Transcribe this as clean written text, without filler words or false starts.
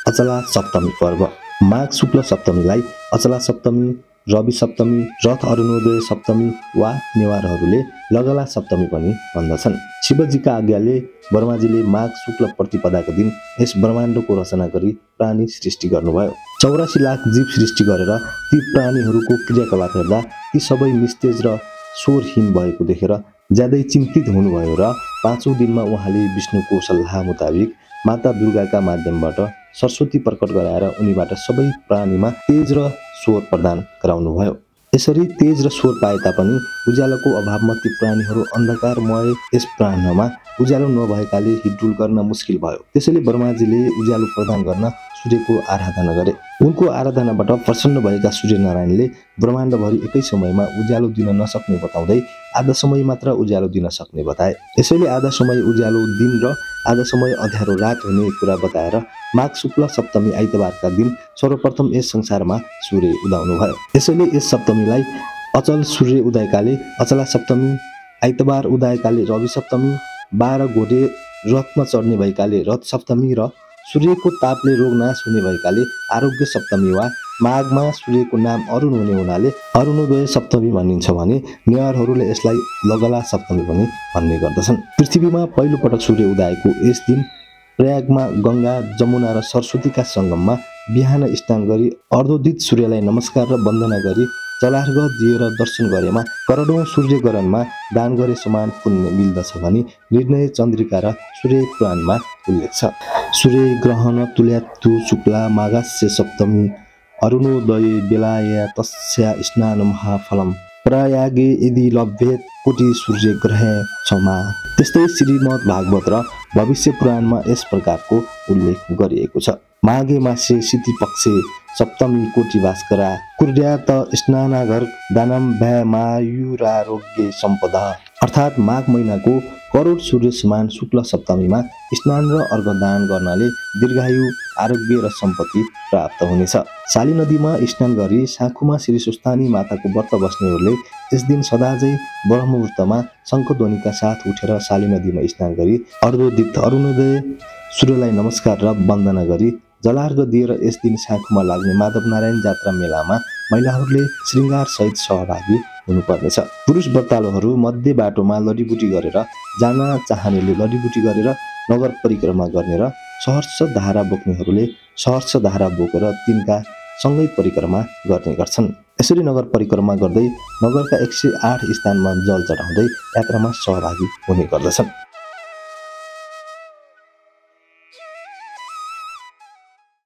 अचला सप्तमी पर्व। माघ शुक्ल सप्तमीलाई अचला सप्तमी, रवि सप्तमी, रथ अरुणोदय सप्तमी वा नेवारहरूले लगला सप्तमी पनि भन्दछन्। शिवजीका आज्ञाले ब्रह्माजीले माघ शुक्ल प्रतिपदाको दिन यस ब्रह्माण्डको रचना गरी प्राणी सृष्टि गर्नुभयो। 84 लाख जीव सृष्टि गरेर ती प्राणीहरूको क्रियाकलाप हेर्दा ती सबै निस्तेज र स्वरहीन भएको देखेर ज्यादै चिन्तित हुनुभयो र 5औं दिनमा उहाँले विष्णुको सल्लाह मुताबिक माता दुर्गाका माध्यमबाट सरस्वती प्रकट गराएर उनीबाट सबै प्राणीमा तेज र स्वर प्रदान गराउनुभयो। यसरी तेज र स्वर पाए तापनि उज्यालोको अभावमा ती प्राणीहरू अन्धकारमय यस प्राणमा उज्यालो नभएकाले हिडडुल गर्न मुस्किल भयो। त्यसैले ब्रह्माजीले उज्यालो प्रदान गर्न सूर्यको आराधना गरे। उनको आराधनाबाट प्रसन्न भएका सूर्यनारायणले ब्रह्माण्डभरि एकै समयमा उज्यालो दिन नसक्ने बताउँदै आधा समय मात्र उज्यालो दिन सक्ने बताए। यसैले आधा समय उज्यालो दिन र आधा समय अँध्यारो रात हुने कुरा बताएर माघ शुक्ल सप्तमी आइतबारका दिन सर्वप्रथम यस संसारमा सूर्य उदाउनु भयो। यसैले यस सप्तमीलाई अचल सूर्य उदयकाले अचला सप्तमी, आइतबार उदयकाले रवि सप्तमी, 12 घोडे रथमा चढ्ने भएकाले रथ सप्तमी र सूर्यको तापले रोग नाश हुने भएकाले आरोग्य सप्तमी वा माघमा सूर्यको नाम अरुण हुने हुनाले अरुणोदय सप्तमी भनिन्छ भने नेवारहरूले यसलाई लगला सप्तमी पनि भन्ने गर्दछन्। पृथ्वीमा पहिलो पटक सूर्य उदाएको यस दिन प्रयागमा गंगा, जमुना र सरस्वतीका संगममा बिहान स्नान गरी अर्धोदित सूर्यलाई नमस्कार र वन्दना गरी जलार्घ दिएर दर्शन गरेमा करोडौं सूर्यग्रहणमा दान गरे समान पुण्य मिल्दछ भनी निर्णय चन्द्रिका र सूर्य पुराणमा उल्लेख छ। सूर्य ग्रहण तुल्यात्तु शुक्ला माघस्य सप्तमी अरुणोदय बेलाया तस्या स्नान महाफलम प्रयागे यदि लभ्येत कोटि सूर्य ग्रह क्षमा। त्यस्तै श्रीमद् भागवत र भविष्य पुराणमा यस प्रकारको उल्लेख गरिएको छ। माघे मासे शीति पक्षे सप्तमी कोटि भास्करा कुर्यात स्नानाघर दानम भयमायुरारोग्य सम्पदा। अर्थात् माघ महिनाको करोड सूर्य समान शुक्ल सप्तमीमा स्नान र अर्घदान गर्नाले दीर्घायु, आरोग्य र सम्पत्ति प्राप्त हुनेछ। साली नदीमा स्नान गरी साँखुमा श्री सुस्तानी माताको व्रत बस्नेहरूले यस दिन सदाझै ब्रह्ममुहूर्तमा शङ्खध्वनिका साथ उठेर साली नदीमा स्नान गरी अर्धोदित अरुणोदय सूर्यलाई नमस्कार र वन्दना गरी जलार्घ दिएर यस दिन साँखुमा लाग्ने माधव नारायण जात्रा मेलामा महिलाहरूले श्रृङ्गार सहित सहभागी हुनुपर्नेछ। पुरुष व्रतालुहरू मध्य बाटोमा लडीबुटी गरेर जान चाहनेले लडीबुटी गरेर नगर परिक्रमा गर्ने र सहर्ष धारा बोक्नेहरूले सहर्ष धारा बोकेर तिनका सँगै परिक्रमा गर्ने गर्छन्। यसरी नगर परिक्रमा गर्दै नगरका 108 स्थानमा जल चढाउँदै यात्रामा सहभागी हुने गर्दछन्।